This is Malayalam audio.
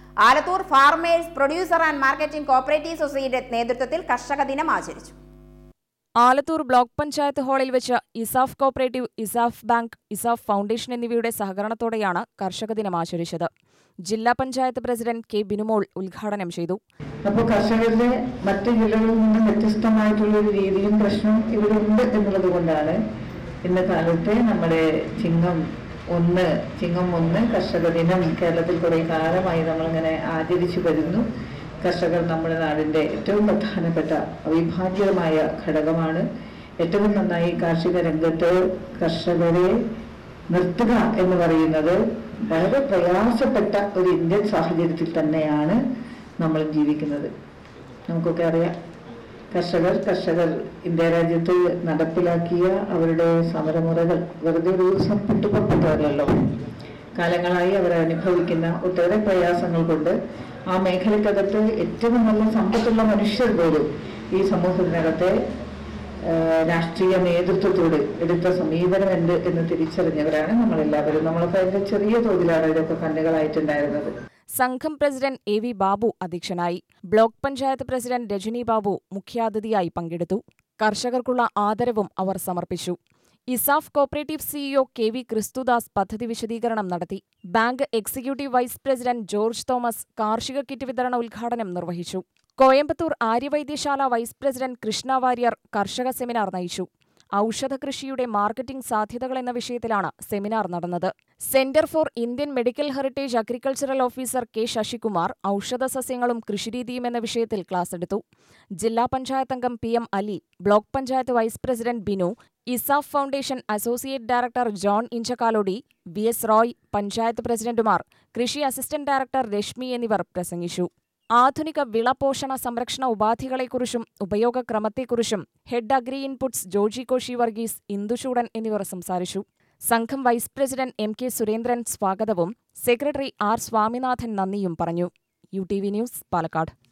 Alathur farmers producer and marketing cooperative സൊസൈറ്റിയുടെ നേതൃത്വത്തിൽ കർഷക ദിനം ആചരിച്ചു. ആലത്തൂർ ബ്ലോക്ക് പഞ്ചായത്ത് ഹാളിൽ വെച്ച് ESAF cooperative, ESAF bank, ESAF foundation എന്നിവയുടെ സഹകരണത്തോടെയാണ് കർഷക ദിനം ആചരിച്ചത്. ജില്ലാ പഞ്ചായത്ത് പ്രസിഡന്റ് കെ ബിനുമോൾ ഉദ്ഘാടനം ചെയ്തു. അപ്പോൾ കർഷകരുടെ മറ്റു ജില്ലകളിൽ നിന്നും വ്യത്യസ്തമായിട്ടുള്ള ഒരു രീതിയും പ്രശ്നവും ഇവിടെ ഉണ്ട് എന്നുള്ളത് കൊണ്ടാണ് ഇന്ന് കാലത്തെ നമ്മുടെ ചിങ്ങം 1 കർഷക ദിനം കേരളത്തിൽ കുറേ കാലമായി നമ്മളിങ്ങനെ ആചരിച്ചു വരുന്നു. കർഷകർ നമ്മുടെ നാടിൻ്റെ ഏറ്റവും പ്രധാനപ്പെട്ട അവിഭാജ്യമായ ഘടകമാണ്. ഏറ്റവും നന്നായി കാർഷിക രംഗത്ത് കർഷകരെ നിർത്തുക എന്ന് പറയുന്നത് വളരെ പ്രയാസപ്പെട്ട ഒരു ഇന്ത്യൻ സാഹചര്യത്തിൽ തന്നെയാണ് നമ്മൾ ജീവിക്കുന്നത്. നമുക്കൊക്കെ അറിയാം, കർഷകർ ഇന്ത്യ രാജ്യത്ത് നടപ്പിലാക്കിയ അവരുടെ സമരമുറകൾ വെറുതെ ഒരു ദിവസം പുട്ടുപൊട്ടല്ലോ. കാലങ്ങളായി അവർ അനുഭവിക്കുന്ന ഒട്ടേറെ പ്രയാസങ്ങൾ കൊണ്ട് ആ മേഖലക്കകത്ത് ഏറ്റവും നല്ല സമ്പത്തുള്ള മനുഷ്യർ പോലും ഈ സമൂഹത്തിനകത്തെ രാഷ്ട്രീയ നേതൃത്വത്തോട് എടുത്ത സമീപനം എന്ത് എന്ന് തിരിച്ചറിഞ്ഞവരാണ് നമ്മളെല്ലാവരും. നമ്മളൊക്കെ അതിന്റെ ചെറിയ തോതിലാണ് ഇതൊക്കെ കണ്ണുകളായിട്ടുണ്ടായിരുന്നത്. സംഘം പ്രസിഡന്റ് എ വി ബാബു അധ്യക്ഷനായി. ബ്ലോക്ക് പഞ്ചായത്ത് പ്രസിഡന്റ് രജനി ബാബു മുഖ്യാതിഥിയായി പങ്കെടുത്തു. കർഷകർക്കുള്ള ആദരവും അവർ സമർപ്പിച്ചു. ESAF cooperative CEO K V Christudas പദ്ധതി വിശദീകരണം നടത്തി. Bank executive vice president George Thomas കാർഷിക കിറ്റ് വിതരണ ഉദ്ഘാടനം നിർവഹിച്ചു. കോയമ്പത്തൂർ ആര്യവൈദ്യശാല വൈസ് പ്രസിഡന്റ് കൃഷ്ണ വാര്യർ കർഷക സെമിനാർ നയിച്ചു. ഔഷധ കൃഷിയുടെ മാർക്കറ്റിംഗ് സാധ്യതകൾ എന്ന വിഷയത്തിലാണ് സെമിനാർ നടന്നത്. Centre for Indian medical heritage agricultural officer K Sasikumar ഔഷധ സസ്യങ്ങളും കൃഷിരീതിയും എന്ന വിഷയത്തിൽ ക്ലാസ് എടുത്തു. ജില്ലാ പഞ്ചായത്ത് അംഗം P M Ali, block panchayat vice president Binu, ESAF foundation associate director John Inchakalody, V S Roy, panchayat പ്രസിഡന്റുമാർ, കൃഷി അസിസ്റ്റന്റ് ഡയറക്ടർ രശ്മി എന്നിവർ പ്രസംഗിച്ചു. ആധുനിക വിളപോഷണ സംരക്ഷണ ഉപാധികളെക്കുറിച്ചും ഉപയോഗക്രമത്തെക്കുറിച്ചും head agri inputs Joji Koshy Varghese, Induchoodan എന്നിവർ സംസാരിച്ചു. സംഘം vice president M K Surendran സ്വാഗതവും സെക്രട്ടറി ആർ സ്വാമിനാഥൻ നന്ദിയും പറഞ്ഞു. UTV news, Palakkad.